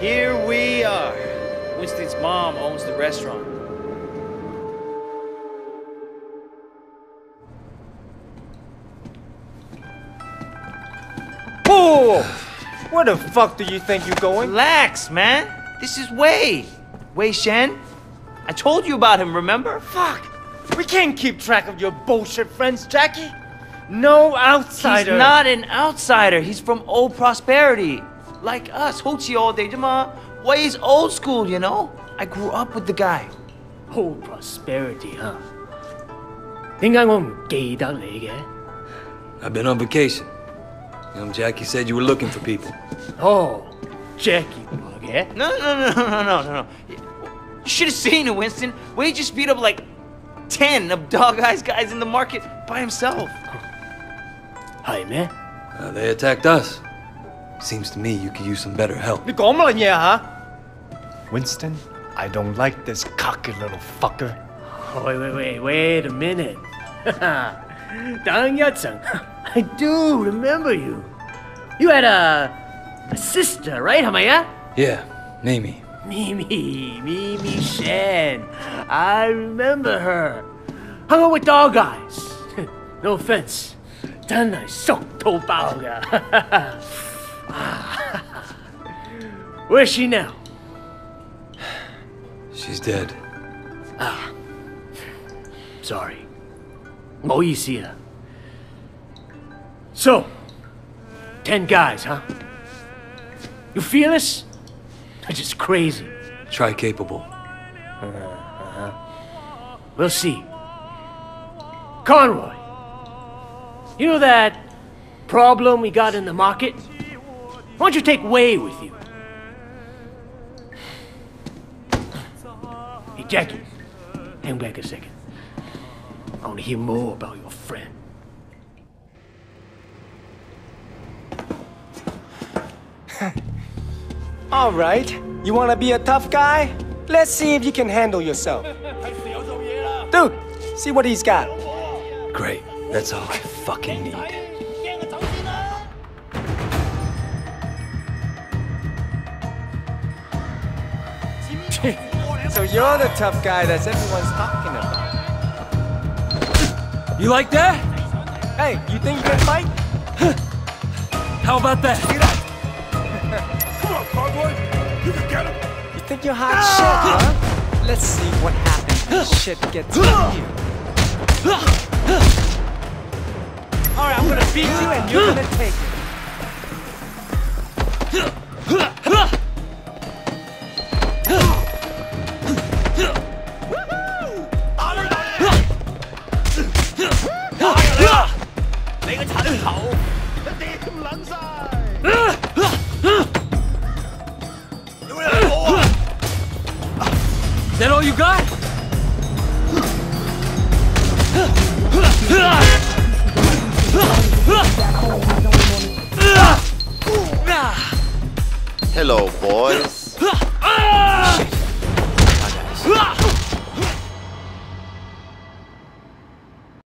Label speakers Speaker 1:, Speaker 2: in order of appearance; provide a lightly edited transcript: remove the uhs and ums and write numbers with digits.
Speaker 1: Here we are. Winston's mom owns the restaurant.
Speaker 2: Whoa! Where the fuck do you think you're going?
Speaker 1: Relax, man. This is Wei. Wei Shen. I told you about him, remember?
Speaker 2: Fuck! We can't keep track of your bullshit friends, Jackie. No outsider.
Speaker 1: He's not an outsider. He's from Old Prosperity. Like us. Hochi all day. Wei's old school, you know? I grew up with the guy.
Speaker 3: Old Prosperity, huh? 點解我唔記得你嘅？
Speaker 4: I've been on vacation. Jackie said you were looking for people.
Speaker 3: Oh, Jackie 嘅？
Speaker 1: No. You should have seen it, Winston. Wei just beat up like 10 of Dog Eyes guys in the market by himself.
Speaker 3: 係咩？
Speaker 4: They attacked us. Seems to me you could use some better help.
Speaker 2: 你講乜嘢吓 ？Winston, I don't like this cocky little fucker.
Speaker 3: Wait a minute. 等一陣 I do remember you. You had a sister, right? 係咪啊？
Speaker 4: Yeah, Mimi.
Speaker 3: Mimi Shen. I remember her. Hung out with Dog Eyes. No offense. 真係熟到爆㗎。Where's she now?
Speaker 4: She's dead.
Speaker 3: Sorry. 唔好意思啊。So, 10 guys, huh? You feel us? They're just crazy.
Speaker 4: Try capable.
Speaker 3: We'll see. Conroy, you know that problem we got in the market? Why don't you take Wei with you? Hey, Jackie, hang back a second. I want to hear more about your friend.
Speaker 2: All right, you wanna be a tough guy? Let's see if you can handle yourself. Dude, see what he's got.
Speaker 4: Great. That's all I fucking need.
Speaker 2: So you're the tough guy that everyone's talking about.
Speaker 4: You like that?
Speaker 2: Hey, you think you can fight?
Speaker 4: How about that?
Speaker 5: Come on, Conroy! You can get him!
Speaker 2: You think you're hot shit, huh? Let's see what happens when shit gets to you. Alright, I'm gonna beat you and you're gonna take it.
Speaker 4: Is that all you got?
Speaker 6: Hello, boys.